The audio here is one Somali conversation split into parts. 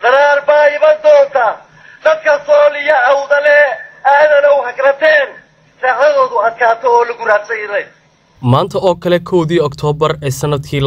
قرار بايبا دوتا dadka Soomaaliya awdale aadana u hakrateen saacadoodu adkaato oo lagu raadsaday maanta oo kale 1 Oktoobar ee sanadkii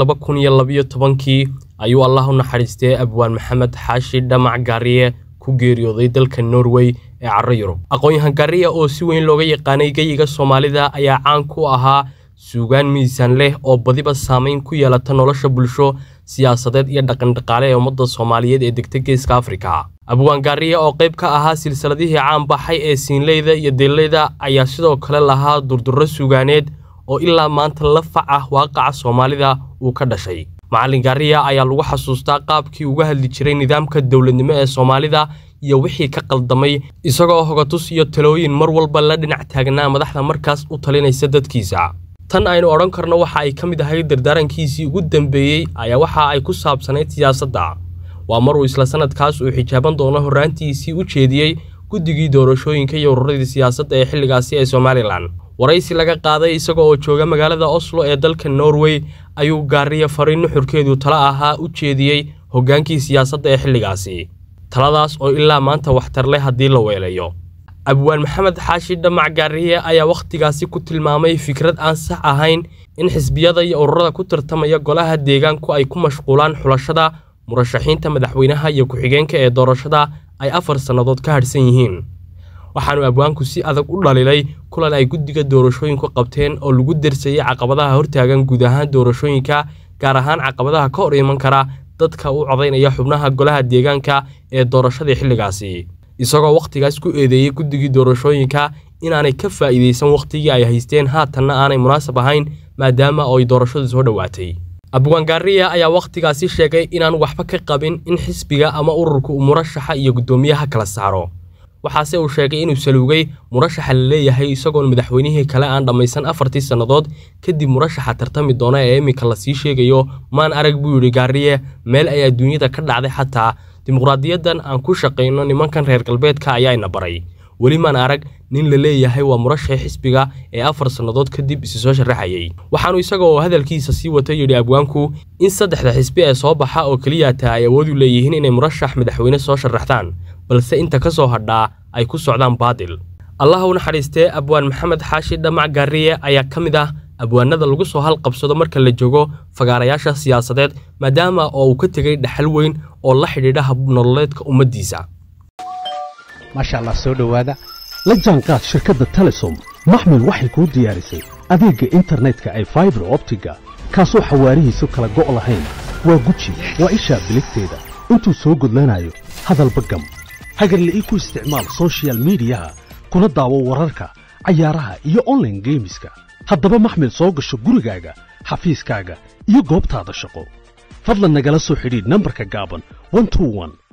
2012 ayuu Allah u naxariistay Abwaan Maxamed Xaashi Dhamac Gaariye ku geeriyooday dalka Norway ee carro Yurub aqoonyahan Gaariye oo si weyn looga yaqaanay gayiga Soomaalida ayaa caan ku ahaa suugaan miisaan leh oo badiba saameyn ku yeelata nolosha bulsho siyaasadeed iyo dhaqan dhaqaale ee ummadda Soomaaliyeed ee degta Geeska Afrika Abwaan Gaariye oo qayb ka ahaa silsiladihii caan baxay ee Siinleyda iyo Deeleyda ayaa sidoo kale lahaa durdurro suugaaneed oo ilaa maanta la faca waaqaca Soomaalida uu ka dhashay macallin Gaariye ayaa lagu xasuustaa qaabkii uga hadli jiray nidaamka dawladnimo ee Soomaalida iyo wixii ka qaldamay isagoo hogatus iyo talooyin mar walba la dhinac taagnaa madaxda markaas u talinaysa dadkiisa tan aynu oran karno waxa ay kamid ahayd dardaarankiisii ugu dambeeyay ayaa waxa ay ku saabsaneyd siyaasadda waa mar uu isla sanadkaas uu xijaaban doono horaantiisii u jeediyay guddigii doorashooyinka iyo ururadii siyaasadda ee xilligaasi ee Somaliland waraysi laga qaaday isagoo oo jooga magaalada Oslo ee dalka Norway ayuu Gaariye fariin nuxurkeedu tala ahaa u jeediyay hogaankii siyaasadda ee xilligaasi taladaas oo ilaa maanta waxtar leh hadii la weelayo Abwaan Maxamed Xaashi Dhamac Gaariye ayaa waqtigaasi ku tilmaamay fikrad aan sax ahayn in xisbiyada iyo ururada ku tartamaya golaha deegaanku ay ku mashquulaan xulashada murashaxiinta madaxweynaha iyo ku-xigeenka ee doorashada ay 4 sanadood ka harsan yihiin waxaanu abwaanku si adag u dhalilay kulan ay guddiga doorashooyinku qabteen oo lagu darsayay caqabadaha hortaagan guud ahaan doorashooyinka gaar ahaan caqabadaha ka hor iman kara dadka u codeynaya xubnaha golaha deegaanka ee doorashada xilligaasi isagoo waqtigaas ku eedeeyay guddigii doorashooyinka inaanay ka faa'iideysan waqtigii ay haysteen haatanna aanay munaasab ahayn maadaama ay doorashadu soo dhawaatay Abwaan Gaariye ayaa waqtigaasi sheegay inaan waxba ka qabin in xisbiga ama ururku uu murashaxa iyo gudoomiyaha kala saaro waxaase uu sheegay inuu saluugay murashaxa la leeyahay isagoo madaxweynihii kale aan dhamaysan 4 sanadood kadib murashaxa tartami doona ee imika la sii sheegayo maan arag buu yiri Gaariye meel ay adduunyada ka dhacday xataa dimuqraadiyadan aan ku shaqeyno nimankan reer galbeedka ayaa ina baray wali maan arag nin la leeyahay waa murashax xisbiga ee 4 sanadood kadib is soo sharaxayay waxaanu isagoo hadalkiisa sii watay yiri abwaanku in saddexda xisbi ee soo baxa oo kaliya tahay awood u leeyihiin inay murashax madaxweyne soo sharaxdaan balse inta ka soo hadhaa ay ku socdaan baadil Allah u naxariistay Abwaan Maxamed Xaashi Dhamac Gaariye ayaa kamid ah abwaanada lagu soo hal qabsado marka la joogo fagaarayaasha siyaasadeed maadaama oo uu ka tagay dhaxal weyn oo la xidhiidha hab nololeedka ummadiisa masha Allah soo dhawaada la jaanqaad shirkadda Telesom maxmil waxay ku diyaarisay adeegga internetka ay fiber optiga kaasoo xawaarihiisu kala go'o lahayn waa guji waa isha biligteeda intuu soo gudlanayo hadalba gam hagarla ii ku isticmaal social media kuna daawo wararka ciyaaraha iyo online gameska haddaba maxmil soo gasho gurigaaga xafiiskaaga iyo goobtaada shaqo fadlan nagala soo xidhiidh nambarka gaaban 121